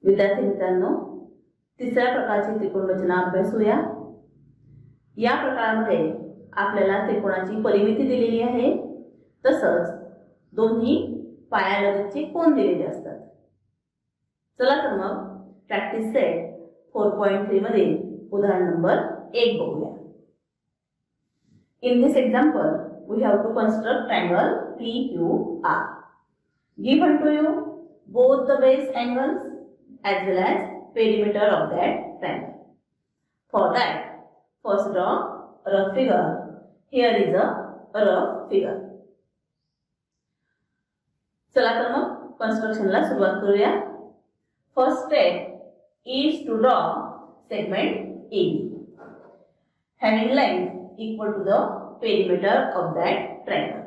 विद्यार्थी मित्रांनो, तिसऱ्या प्रकारची त्रिकोण रचना अभ्यासूया। या प्रकारामध्ये आपल्याला त्रिकोणाची परिमिती दिलेली आहे, तसंच दोन्ही पायालगतचे कोन दिलेले असतात। चला तर मग प्रॅक्टिस सेट 4.3 मधील उदाहरण नंबर 1 बघूया। In this example, we have to construct triangle PQR. Given to you both the base angles as well as perimeter of that triangle. For that, first draw a rough figure. Here is a rough figure. चला तर मग construction ला सुरुवात करूया। First step is to draw segment AB, having length equal to the perimeter of that triangle.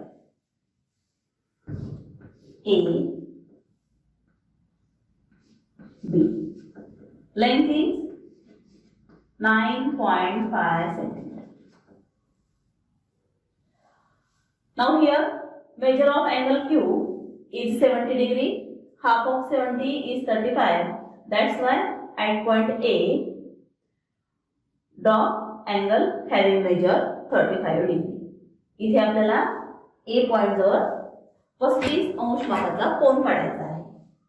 A, B. Length is 9.5 cm. Now here, measure of angle Q is 70 degree. Half of 70 is 35. That's why at point A, draw angle having measure 35 degree. इथे आपल्याला A point जवळ 35 अंश कोनाचा कोन काढायचा आहे।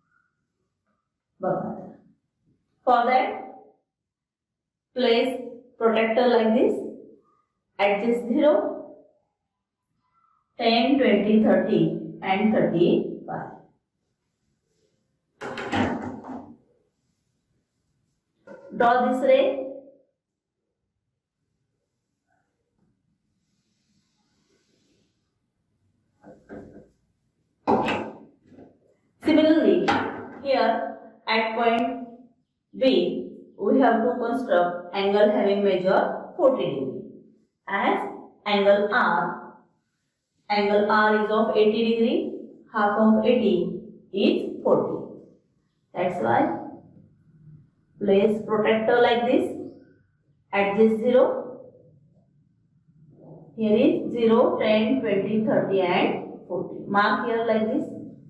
बघा, for that place protractor like this, adjust 0, 10, 20, 30 and 35. Draw this ray. Similarly, here at point B, we have to construct angle having measure 40 degree. As angle R is of 80 degree, half of 80 is 40. That's why place protractor like this, adjust 0. Here is 0, 10, 20, 30 and 40. Mark here like this.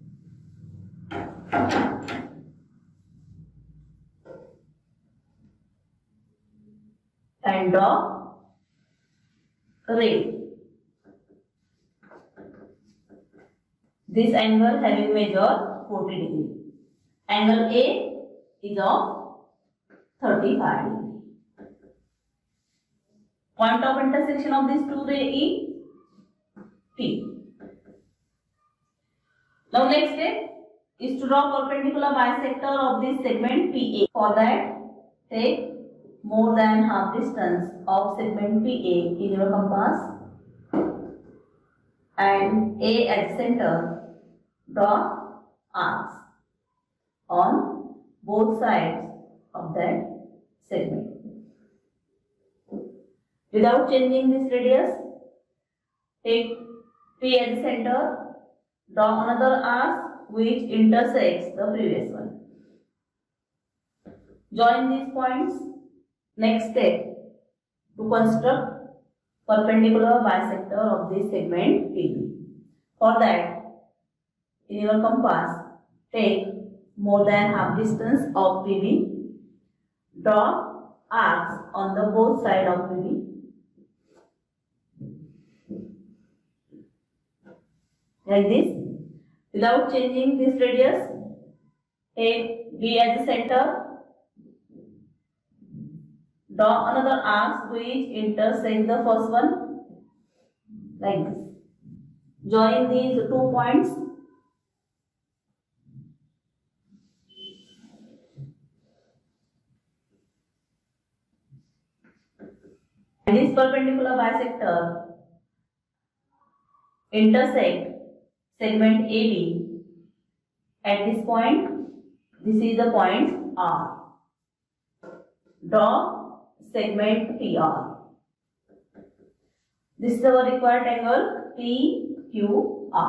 And draw a ray. This angle having measure 40 degree. Angle A is of 35 degree. Point of intersection of these two rays is P. Now next step is to draw perpendicular bisector of this segment PA. For that, take more than half distance of segment PA in your compass and A at the center. Draw arcs on both sides of that segment. Without changing this radius, take P at the center, draw another arc which intersects the previous one. Join these points. Next step, to construct perpendicular bisector of this segment PB. For that, in your compass, take more than half distance of PB. Draw arcs on the both sides of PB. Like this. Without changing this radius, take B as the center. Draw another arc which intersects the first one. Like this. Join these 2 points. And this perpendicular bisector intersect segment AB at this point. This is the point R. Draw segment PR. This is our required angle PQR.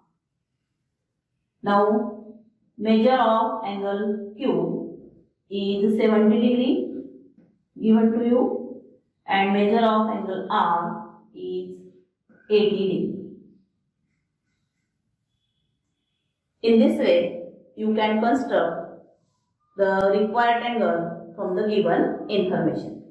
Now measure of angle Q is 70 degree given to you, and measure of angle R is 80 degree. In this way, you can construct the required angle from the given information.